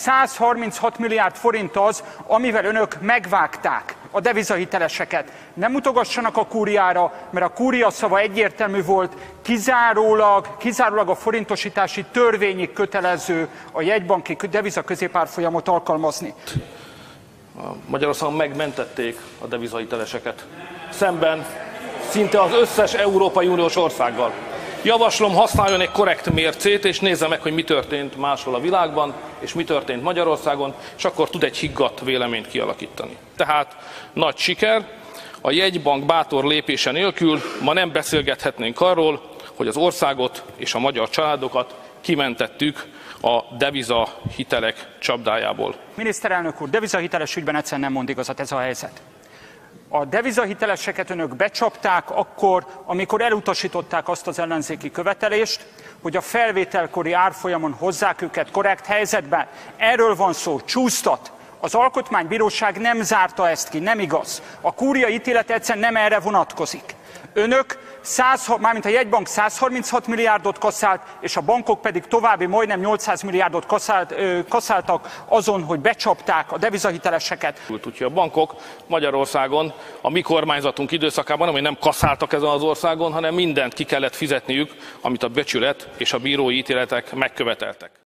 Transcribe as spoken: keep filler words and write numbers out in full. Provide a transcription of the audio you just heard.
száz harminchat milliárd forint az, amivel önök megvágták a devizahiteleseket. Nem mutogassanak a kúriára, mert a kúria szava egyértelmű volt, kizárólag, kizárólag a forintosítási törvényig kötelező a jegybanki devizaközépárfolyamot alkalmazni. Magyarországon megmentették a devizahiteleseket, szemben szinte az összes Európai Uniós országgal. Javaslom, használjon egy korrekt mércét, és nézze meg, hogy mi történt máshol a világban, és mi történt Magyarországon, és akkor tud egy higgadt véleményt kialakítani. Tehát nagy siker, a jegybank bátor lépése nélkül ma nem beszélgethetnénk arról, hogy az országot és a magyar családokat kimentettük a devizahitelek csapdájából. Miniszterelnök úr, devizahiteles ügyben egyszerűen nem mond igazat, ez a helyzet. A devizahiteleseket önök becsapták akkor, amikor elutasították azt az ellenzéki követelést, hogy a felvételkori árfolyamon hozzák őket korrekt helyzetbe. Erről van szó, csúsztat. Az Alkotmánybíróság nem zárta ezt ki, nem igaz. A kúria ítélete egyszerűen nem erre vonatkozik. Önök, száz, mármint a jegybank száz harminchat milliárdot kaszált, és a bankok pedig további majdnem nyolcszáz milliárdot kaszált, ö, kaszáltak azon, hogy becsapták a devizahiteleseket. Úgyhogy a bankok Magyarországon a mi kormányzatunk időszakában, ami nem kaszáltak ezen az országon, hanem mindent ki kellett fizetniük, amit a becsület és a bírói ítéletek megköveteltek.